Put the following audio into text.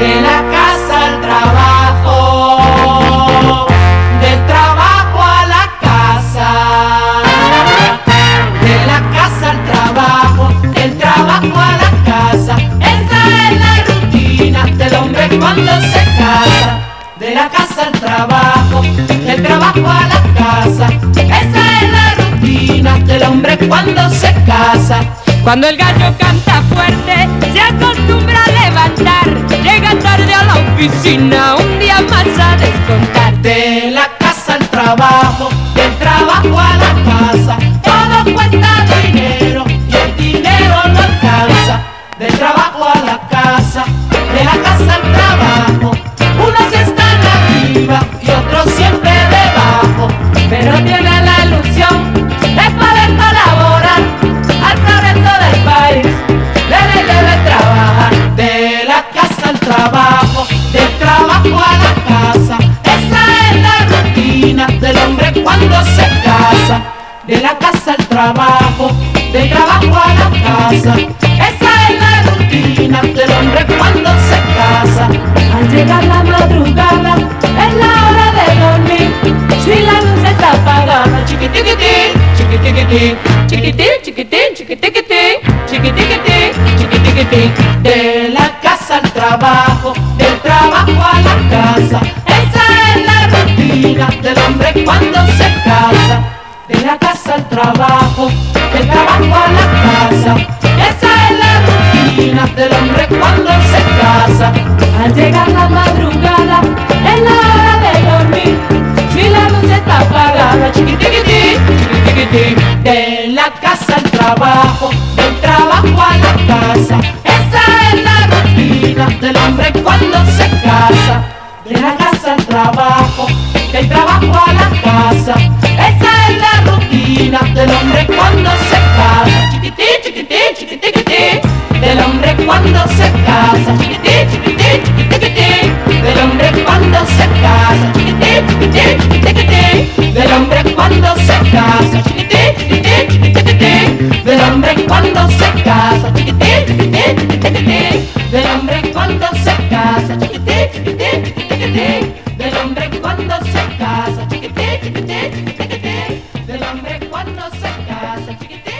de la casa al trabajo, del trabajo a la casa, de la casa al trabajo, del trabajo a la casa. Esa es la rutina del hombre cuando se casa, de la casa al trabajo, del trabajo a la casa. Esa es la rutina del hombre cuando se casa. Cuando el gallo canta fuerte, se acostumbra a levantar. Llega tarde a la oficina, un día más a descontar. De la casa al trabajo, del trabajo a la casa, todo cuesta dinero y el dinero no alcanza. Del trabajo a la casa, de la casa al trabajo, unos están arriba y otros siempre debajo, pero tienen la ilusión de poder colaborar al progreso del país. Debe trabajar, de la casa al trabajo, del trabajo a la casa. Esa es la rutina del hombre cuando se casa, de la casa al trabajo, del trabajo a la casa. Esa es la rutina del hombre cuando se casa. Al llegar la madrugada es la hora de dormir, si la luz está apagada, chiquitiquitín, chiquitiquitín, chiquitín, chiquitín, chiquitiquitín, chiquitiquitín, chiquitiquitín. De la casa al trabajo, del trabajo a la casa. Esa es la rutina del hombre cuando se casa, de la casa al trabajo, del trabajo a la casa. Esa es la rutina del hombre cuando se casa. Al llegar la madrugada es la hora de dormir, si la luz está apagada, chiquitiquitín, chiquitiquitín. De la casa al trabajo, del trabajo a la casa. Esa es la rutina del hombre cuando se casa, de la casa al trabajo, del trabajo a la casa. Esa es la rutina del hombre cuando se casa, chiquitín, chiquitín, chiquitiquitín. Del hombre cuando se casa, chiquitín, chiquitín, chiquitiquitín. Del hombre cuando se casa, chiquitín, chiquitín, chiquitiquitín. Del hombre cuando se casa, chiquitín, chiquitín, chiquitiquitín. Del hombre cuando se casa, chiquitín, chiquitín, chiquitiquitín. Del hombre cuando se casa, chiquitín, chiquitín, chiquitiquitín. Del hombre cuando se casa, chiquitín, chiquitín, chiquitiquitín. Del hombre cuando se casa, chiquitín.